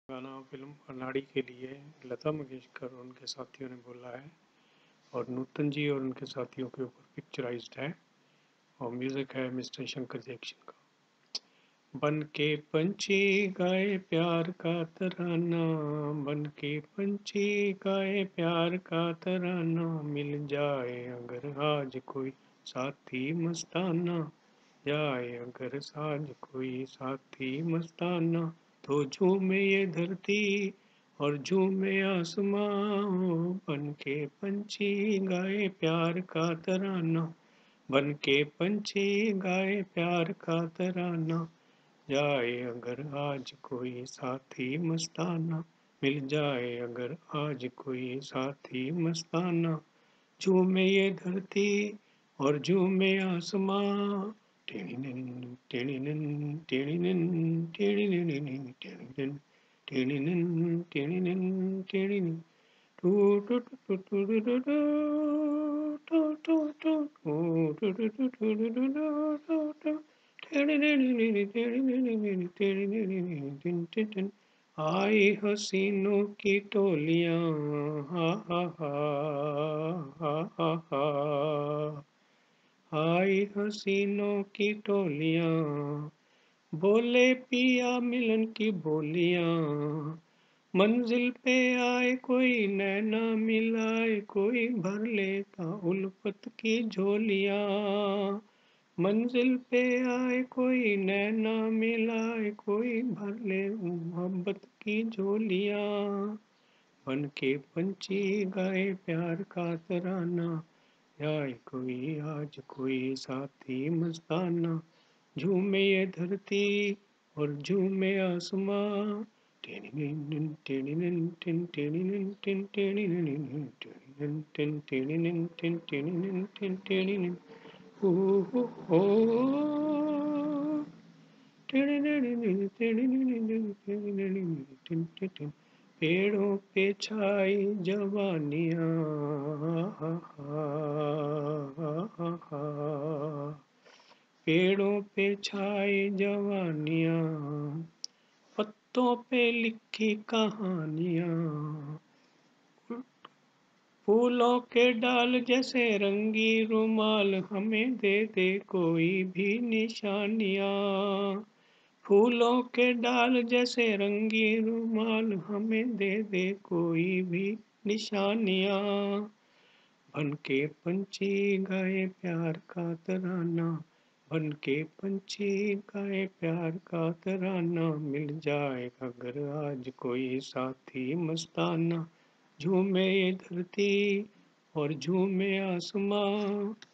गाना फिल्म अनाड़ी के लिए लता मंगेशकर और उनके साथियों ने बोला है और नूतन जी और उनके साथियों के ऊपर पिक्चराइज्ड है और म्यूजिक है मिस्टर शंकर जैक्सन का। बन के पंछी गाए प्यार का तराना, बन के पंछी गाए प्यार का तराना, मिल जाए अगर आज कोई साथी मस्ताना, जाए अगर साज कोई साथी मस्ताना, तो झूमे ये धरती और झूमे आसमां, बन के पंछी गाए प्यार का तराना, बन के पंछी गाए प्यार का तराना, जाए अगर आज कोई साथी मस्ताना, मिल जाए अगर आज कोई साथी मस्ताना, झूमे ये धरती और झूमे आसमां, टिनिनिन टिनिनिन टिनिनिन टिनिनिन टिनिनिन टिनिनिन टिनिनिन टिनिनिन, टू टू टू टू टू टू टू टू टू टू टू टू टू टू टू, आई हसीनों की टोलियां, हा हा हा हा हा हा, आई हसीनों की टोलियां, बोले पिया मिलन की बोलियां, मंजिल पे आए कोई नैना मिलाए कोई भर लेता उल्फत की झोलियां, मंजिल पे आए कोई नैना मिलाए कोई भर ले मोहब्बत की झोलियां, बन के पंछी गाए प्यार का तराना, आए कोई आज कोई साथी मस्ताना, झूमे ये धरती और झूमे आसमां, टिनिनिन टिनिनिन टिन टिनिनिन टिन टिनिनिन टिनिनिन टिन टिनिनिन टिन टिनिनिन टिन टिनिनिन, ओ हो हो, टिनिनिन टिनिनिन टिनिनिन टिन टिन टिन, पेड़ों पे छाई जवानियां, हा हा हा हा, पेड़ों पे छाई जवानियां, पत्तों पे लिखी कहानियां, फूलों के डाल जैसे रंगी रुमाल हमें दे दे कोई भी निशानियां, फूलों के डाल जैसे रंगी रुमाल हमें दे दे कोई भी निशानियां, बन के पंछी गाए प्यार का तराना, बन के पंछी गाए प्यार का तराना, मिल जाए अगर आज कोई साथी मस्ताना, झूमे ये धरती और झूमे आसमां,